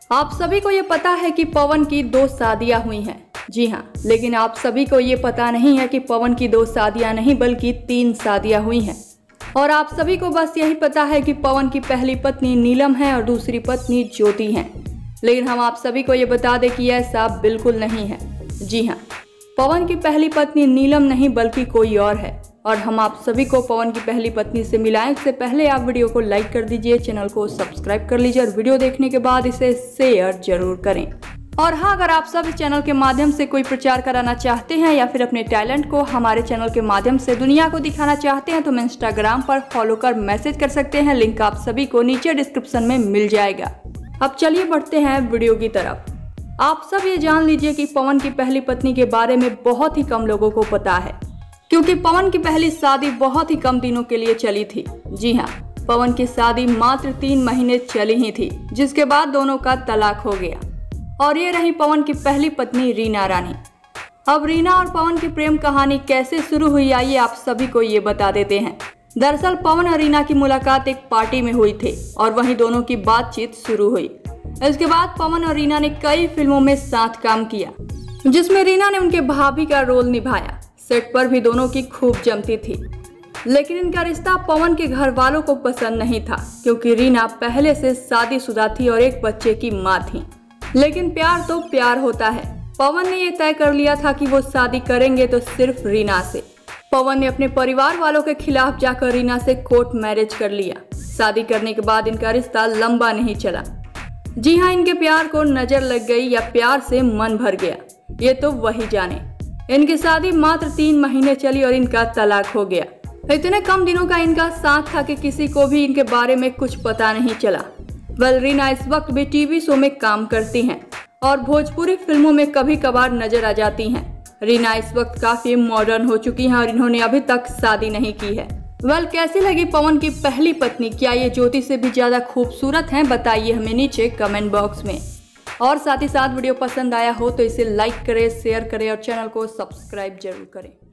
आप सभी को ये पता है कि पवन की 2 शादियां हुई हैं। जी हाँ, लेकिन आप सभी को ये पता नहीं है कि पवन की 2 शादियां नहीं बल्कि 3 शादियां हुई हैं। और आप सभी को बस यही पता है कि पवन की पहली पत्नी नीलम है और दूसरी पत्नी ज्योति है। लेकिन हम आप सभी को ये बता दें कि ऐसा बिल्कुल नहीं है। जी हाँ, पवन की पहली पत्नी नीलम नहीं बल्कि कोई और है। और हम आप सभी को पवन की पहली पत्नी से मिलाएं उससे पहले आप वीडियो को लाइक कर दीजिए, चैनल को सब्सक्राइब कर लीजिए और वीडियो देखने के बाद इसे शेयर जरूर करें। और हाँ, अगर आप सब इस चैनल के माध्यम से कोई प्रचार कराना चाहते हैं या फिर अपने टैलेंट को हमारे चैनल के माध्यम से दुनिया को दिखाना चाहते हैं तो हमें इंस्टाग्राम पर फॉलो कर मैसेज कर सकते हैं। लिंक आप सभी को नीचे डिस्क्रिप्शन में मिल जाएगा। अब चलिए बढ़ते हैं वीडियो की तरफ। आप सब ये जान लीजिए कि पवन की पहली पत्नी के बारे में बहुत ही कम लोगों को पता है, क्योंकि पवन की पहली शादी बहुत ही कम दिनों के लिए चली थी। जी हाँ, पवन की शादी मात्र 3 महीने चली ही थी, जिसके बाद दोनों का तलाक हो गया। और ये रही पवन की पहली पत्नी रीना रानी। अब रीना और पवन की प्रेम कहानी कैसे शुरू हुई, आइए आप सभी को ये बता देते हैं। दरअसल पवन और रीना की मुलाकात एक पार्टी में हुई थी और वहीं दोनों की बातचीत शुरू हुई। इसके बाद पवन और रीना ने कई फिल्मों में साथ काम किया, जिसमें रीना ने उनके भाभी का रोल निभाया। सेट पर भी दोनों की खूब जमती थी, लेकिन इनका रिश्ता पवन के घर वालों को पसंद नहीं था, क्योंकि रीना पहले से शादीशुदा थी और एक बच्चे की मां थी। लेकिन प्यार तो प्यार होता है। पवन ने यह तय कर लिया था कि वो शादी करेंगे तो सिर्फ रीना से। पवन ने अपने परिवार वालों के खिलाफ जाकर रीना से कोर्ट मैरिज कर लिया। शादी करने के बाद इनका रिश्ता लंबा नहीं चला। जी हाँ, इनके प्यार को नजर लग गई या प्यार से मन भर गया, ये तो वही जाने। इनकी शादी मात्र 3 महीने चली और इनका तलाक हो गया। इतने कम दिनों का इनका साथ था कि किसी को भी इनके बारे में कुछ पता नहीं चला। रीना इस वक्त भी टीवी शो में काम करती हैं और भोजपुरी फिल्मों में कभी कभार नजर आ जाती हैं। रीना इस वक्त काफी मॉडर्न हो चुकी हैं और इन्होंने अभी तक शादी नहीं की है। कैसी लगी पवन की पहली पत्नी? क्या ये ज्योति से भी ज्यादा खूबसूरत हैं? बताइए हमें नीचे कमेंट बॉक्स में। और साथ ही साथ वीडियो पसंद आया हो तो इसे लाइक करें, शेयर करें और चैनल को सब्सक्राइब जरूर करें।